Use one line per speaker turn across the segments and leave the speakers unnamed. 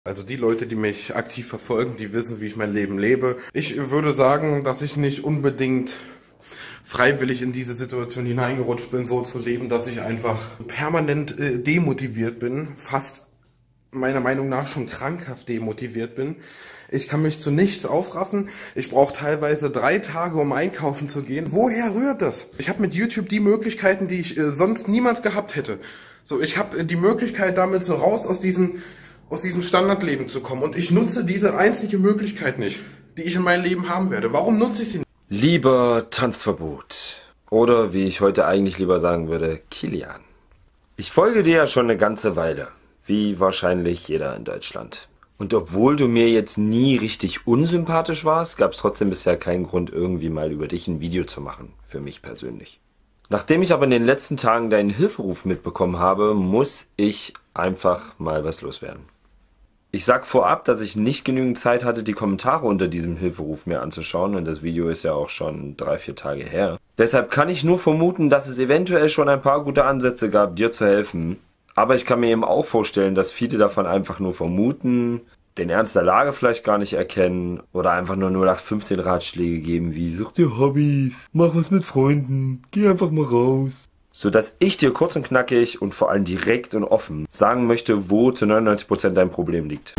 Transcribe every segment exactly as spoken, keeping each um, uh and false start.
Also die Leute, die mich aktiv verfolgen, die wissen, wie ich mein Leben lebe. Ich würde sagen, dass ich nicht unbedingt freiwillig in diese Situation hineingerutscht bin, so zu leben, dass ich einfach permanent äh, demotiviert bin, fast meiner Meinung nach schon krankhaft demotiviert bin. Ich kann mich zu nichts aufraffen. Ich brauche teilweise drei Tage, um einkaufen zu gehen. Woher rührt das? Ich habe mit YouTube die Möglichkeiten, die ich äh, sonst niemals gehabt hätte. So, ich habe äh, die Möglichkeit, damit so raus aus diesem aus diesem Standardleben zu kommen. Und ich nutze diese einzige Möglichkeit nicht, die ich in meinem Leben haben werde. Warum nutze ich sie nicht?
Lieber Tanzverbot. Oder wie ich heute eigentlich lieber sagen würde, Kilian. Ich folge dir ja schon eine ganze Weile. Wie wahrscheinlich jeder in Deutschland. Und obwohl du mir jetzt nie richtig unsympathisch warst, gab es trotzdem bisher keinen Grund, irgendwie mal über dich ein Video zu machen. Für mich persönlich. Nachdem ich aber in den letzten Tagen deinen Hilferuf mitbekommen habe, muss ich einfach mal was loswerden. Ich sag vorab, dass ich nicht genügend Zeit hatte, die Kommentare unter diesem Hilferuf mir anzuschauen, und das Video ist ja auch schon drei, vier Tage her. Deshalb kann ich nur vermuten, dass es eventuell schon ein paar gute Ansätze gab, dir zu helfen. Aber ich kann mir eben auch vorstellen, dass viele davon einfach nur vermuten, den Ernst der Lage vielleicht gar nicht erkennen oder einfach nur null acht fünfzehn Ratschläge geben wie such dir Hobbys, mach was mit Freunden, geh einfach mal raus. Sodass ich dir kurz und knackig und vor allem direkt und offen sagen möchte, wo zu neunundneunzig Prozent dein Problem liegt.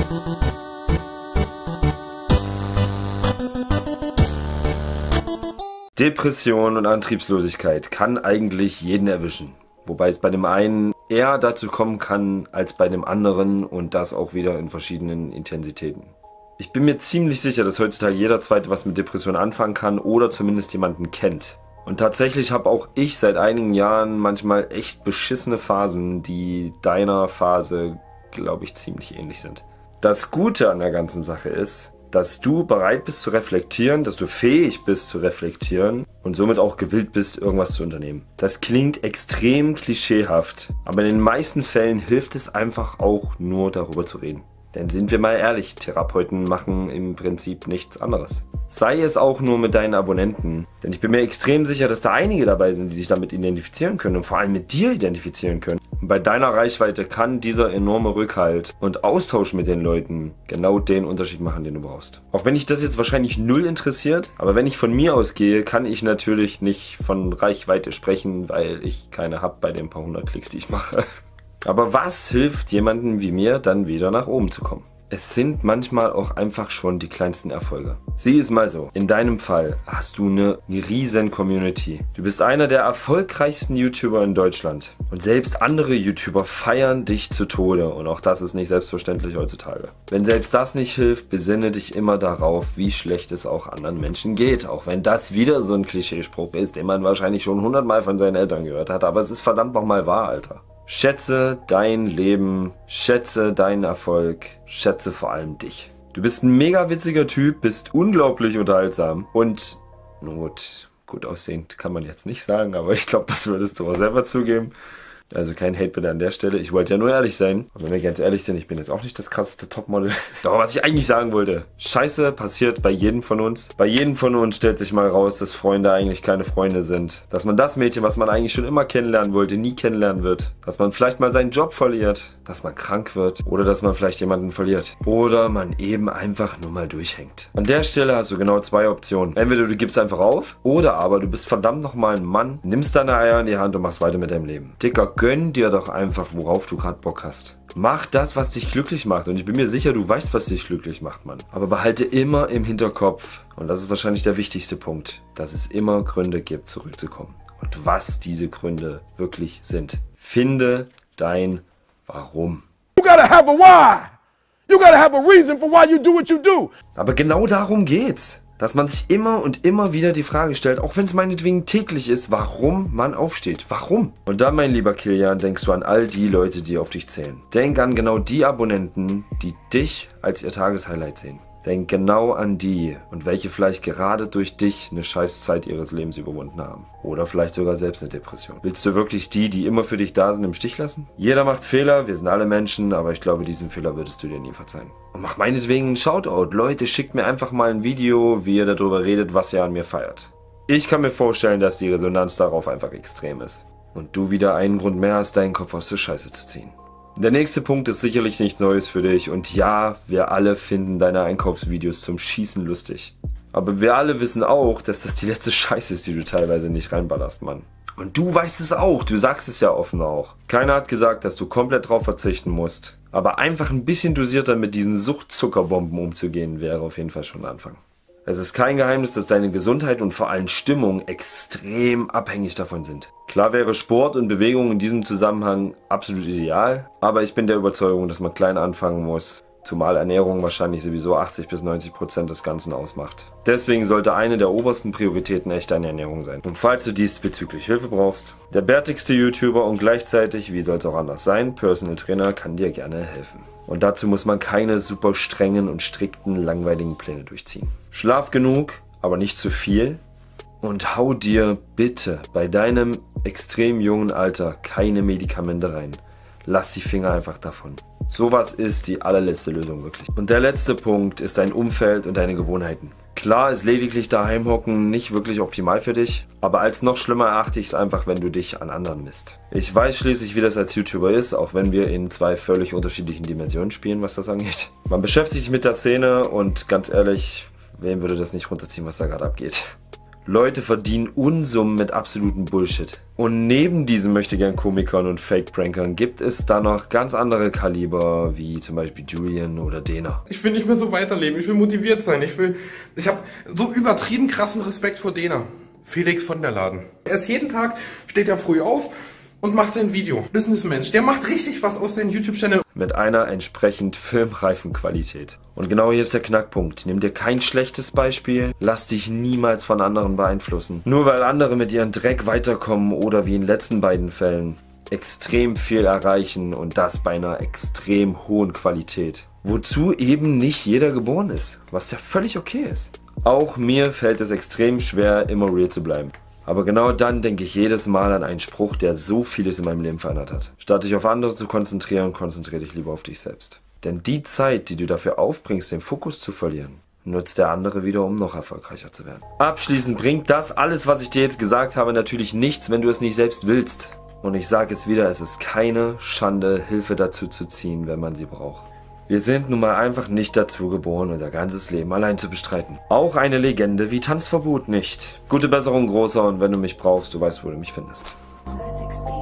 Depression und Antriebslosigkeit kann eigentlich jeden erwischen. Wobei es bei dem einen eher dazu kommen kann als bei dem anderen, und das auch wieder in verschiedenen Intensitäten. Ich bin mir ziemlich sicher, dass heutzutage jeder Zweite was mit Depression anfangen kann oder zumindest jemanden kennt. Und tatsächlich habe auch ich seit einigen Jahren manchmal echt beschissene Phasen, die deiner Phase, glaube ich, ziemlich ähnlich sind. Das Gute an der ganzen Sache ist, dass du bereit bist zu reflektieren, dass du fähig bist zu reflektieren und somit auch gewillt bist, irgendwas zu unternehmen. Das klingt extrem klischeehaft, aber in den meisten Fällen hilft es einfach auch nur, darüber zu reden. Denn sind wir mal ehrlich, Therapeuten machen im Prinzip nichts anderes. Sei es auch nur mit deinen Abonnenten. Denn ich bin mir extrem sicher, dass da einige dabei sind, die sich damit identifizieren können und vor allem mit dir identifizieren können. Und bei deiner Reichweite kann dieser enorme Rückhalt und Austausch mit den Leuten genau den Unterschied machen, den du brauchst. Auch wenn dich das jetzt wahrscheinlich null interessiert, aber wenn ich von mir ausgehe, kann ich natürlich nicht von Reichweite sprechen, weil ich keine habe bei den paar hundert Klicks, die ich mache. Aber was hilft jemandem wie mir, dann wieder nach oben zu kommen? Es sind manchmal auch einfach schon die kleinsten Erfolge. Sieh es mal so, in deinem Fall hast du eine riesen Community. Du bist einer der erfolgreichsten YouTuber in Deutschland. Und selbst andere YouTuber feiern dich zu Tode. Und auch das ist nicht selbstverständlich heutzutage. Wenn selbst das nicht hilft, besinne dich immer darauf, wie schlecht es auch anderen Menschen geht. Auch wenn das wieder so ein Klischeespruch ist, den man wahrscheinlich schon hundertmal von seinen Eltern gehört hat. Aber es ist verdammt nochmal wahr, Alter. Schätze dein Leben, schätze deinen Erfolg, schätze vor allem dich. Du bist ein mega witziger Typ, bist unglaublich unterhaltsam und, nun gut, gut aussehend kann man jetzt nicht sagen, aber ich glaube, das würdest du auch selber zugeben. Also kein Hate bitte an der Stelle, ich wollte ja nur ehrlich sein. Und wenn wir ganz ehrlich sind, ich bin jetzt auch nicht das krasseste Topmodel. Doch, was ich eigentlich sagen wollte. Scheiße passiert bei jedem von uns. Bei jedem von uns stellt sich mal raus, dass Freunde eigentlich keine Freunde sind. Dass man das Mädchen, was man eigentlich schon immer kennenlernen wollte, nie kennenlernen wird. Dass man vielleicht mal seinen Job verliert. Dass man krank wird. Oder dass man vielleicht jemanden verliert. Oder man eben einfach nur mal durchhängt. An der Stelle hast du genau zwei Optionen. Entweder du gibst einfach auf, oder aber du bist verdammt nochmal ein Mann, nimmst deine Eier in die Hand und machst weiter mit deinem Leben. Dicker, gönn dir doch einfach, worauf du gerade Bock hast. Mach das, was dich glücklich macht. Und ich bin mir sicher, du weißt, was dich glücklich macht, Mann. Aber behalte immer im Hinterkopf, und das ist wahrscheinlich der wichtigste Punkt, dass es immer Gründe gibt, zurückzukommen. Und was diese Gründe wirklich sind. Finde dein Warum.
You gotta have a why. You gotta have a reason for why you do what you do.
Aber genau darum geht's. Dass man sich immer und immer wieder die Frage stellt, auch wenn es meinetwegen täglich ist, warum man aufsteht. Warum? Und dann, mein lieber Kilian, denkst du an all die Leute, die auf dich zählen. Denk an genau die Abonnenten, die dich als ihr Tageshighlight sehen. Denk genau an die, und welche vielleicht gerade durch dich eine Scheißzeit ihres Lebens überwunden haben. Oder vielleicht sogar selbst eine Depression. Willst du wirklich die, die immer für dich da sind, im Stich lassen? Jeder macht Fehler, wir sind alle Menschen, aber ich glaube, diesen Fehler würdest du dir nie verzeihen. Und mach meinetwegen einen Shoutout. Leute, schickt mir einfach mal ein Video, wie ihr darüber redet, was ihr an mir feiert. Ich kann mir vorstellen, dass die Resonanz darauf einfach extrem ist. Und du wieder einen Grund mehr hast, deinen Kopf aus der Scheiße zu ziehen. Der nächste Punkt ist sicherlich nichts Neues für dich und ja, wir alle finden deine Einkaufsvideos zum Schießen lustig. Aber wir alle wissen auch, dass das die letzte Scheiße ist, die du teilweise nicht reinballerst, Mann. Und du weißt es auch, du sagst es ja offen auch. Keiner hat gesagt, dass du komplett drauf verzichten musst. Aber einfach ein bisschen dosierter mit diesen Suchtzuckerbomben umzugehen, wäre auf jeden Fall schon ein Anfang. Es ist kein Geheimnis, dass deine Gesundheit und vor allem Stimmung extrem abhängig davon sind. Klar wäre Sport und Bewegung in diesem Zusammenhang absolut ideal, aber ich bin der Überzeugung, dass man klein anfangen muss. Zumal Ernährung wahrscheinlich sowieso achtzig bis neunzig Prozent des Ganzen ausmacht. Deswegen sollte eine der obersten Prioritäten echt deine Ernährung sein. Und falls du diesbezüglich Hilfe brauchst, der bärtigste YouTuber und gleichzeitig, wie soll es auch anders sein, Personal Trainer kann dir gerne helfen. Und dazu muss man keine super strengen und strikten, langweiligen Pläne durchziehen. Schlaf genug, aber nicht zu viel. Und hau dir bitte bei deinem extrem jungen Alter keine Medikamente rein. Lass die Finger einfach davon. Sowas ist die allerletzte Lösung wirklich. Und der letzte Punkt ist dein Umfeld und deine Gewohnheiten. Klar ist lediglich daheim hocken nicht wirklich optimal für dich, aber als noch schlimmer erachte ich es einfach, wenn du dich an anderen misst. Ich weiß schließlich, wie das als YouTuber ist, auch wenn wir in zwei völlig unterschiedlichen Dimensionen spielen, was das angeht. Man beschäftigt sich mit der Szene und ganz ehrlich, wem würde das nicht runterziehen, was da gerade abgeht? Leute verdienen Unsummen mit absolutem Bullshit. Und neben diesen Möchtegern-Komikern und Fake-Prankern gibt es da noch ganz andere Kaliber, wie zum Beispiel Julian oder Dena.
Ich will nicht mehr so weiterleben, ich will motiviert sein, ich will... Ich habe so übertrieben krassen Respekt vor Dena. Felix von der Laden. Er ist jeden Tag, steht er früh auf und macht sein Video. Businessmensch, der macht richtig was aus seinem YouTube-Channel.
Mit einer entsprechend filmreifen Qualität. Und genau hier ist der Knackpunkt. Nimm dir kein schlechtes Beispiel, lass dich niemals von anderen beeinflussen. Nur weil andere mit ihrem Dreck weiterkommen oder wie in den letzten beiden Fällen extrem viel erreichen und das bei einer extrem hohen Qualität. Wozu eben nicht jeder geboren ist, was ja völlig okay ist. Auch mir fällt es extrem schwer, immer real zu bleiben. Aber genau dann denke ich jedes Mal an einen Spruch, der so vieles in meinem Leben verändert hat. Statt dich auf andere zu konzentrieren, konzentriere dich lieber auf dich selbst. Denn die Zeit, die du dafür aufbringst, den Fokus zu verlieren, nutzt der andere wieder, um noch erfolgreicher zu werden. Abschließend bringt das alles, was ich dir jetzt gesagt habe, natürlich nichts, wenn du es nicht selbst willst. Und ich sage es wieder, es ist keine Schande, Hilfe dazu zu ziehen, wenn man sie braucht. Wir sind nun mal einfach nicht dazu geboren, unser ganzes Leben allein zu bestreiten. Auch eine Legende wie Tanzverbot nicht. Gute Besserung, Großer, und wenn du mich brauchst, du weißt, wo du mich findest.